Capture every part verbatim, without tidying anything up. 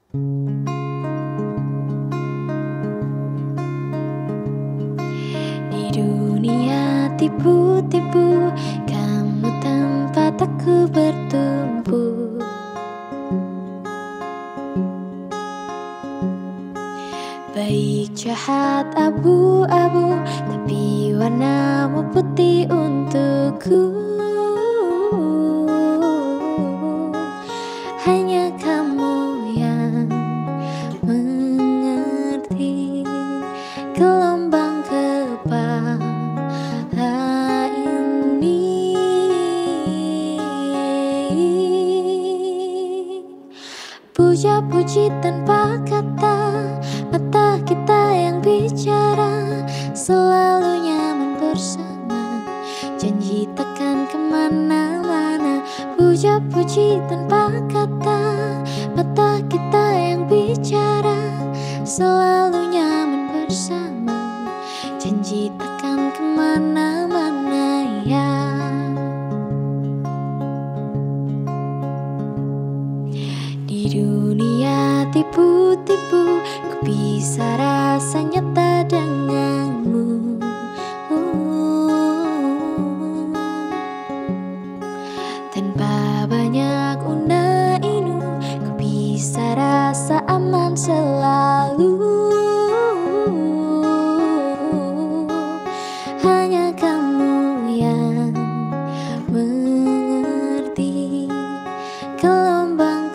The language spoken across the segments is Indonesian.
Di dunia tipu-tipu, kamu tempat aku bertumpu. Baik jahat abu-abu, tapi warnamu putih untukku. Hanya kamu yang mengerti gelombang kepala ini. Puja-puji tanpa kata, mata kita yang bicara, selalu nyaman bersama, janji takkan kemana-mana. Puja-puji tanpa kata, mata kita yang bicara, selalu nyaman bersama, janji takkan kemana-mana ya. Di dunia tipu-tipu, ku bisa rasa nyata denganmu. Tanpa banyak una-inu, ku bisa rasa aman selalu. Hanya kamu yang mengerti gelombang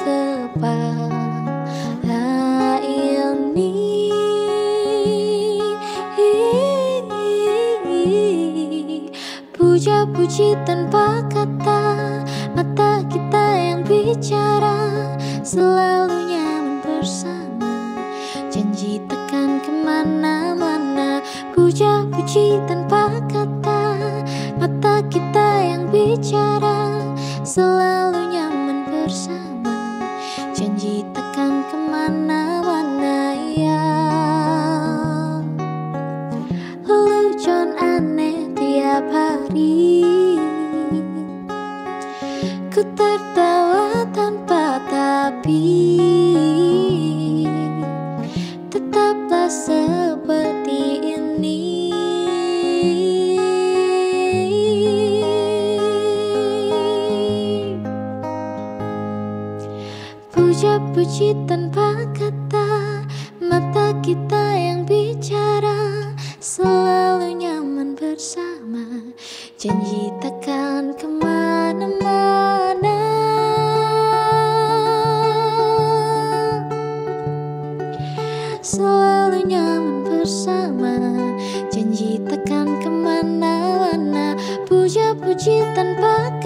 kepala ini. Puja-puji tanpa kata, mata kita yang bicara, selalu nyaman bersama, janji takkan kemana-mana. Puja-puji tanpa kata, mata kita yang bicara, selalu nyaman bersama, janji takkan kemana-mana ya. Lelucon aneh tiap hari, ku tertawa tanpa tapi, tetaplah seperti ini. Puja-puji tanpa kata, mata kita yang bicara, selalu nyaman bersama, janji takkan kemana-mana. Selalu nyaman bersama, janji takkan kemana-mana. Puja-puji tanpa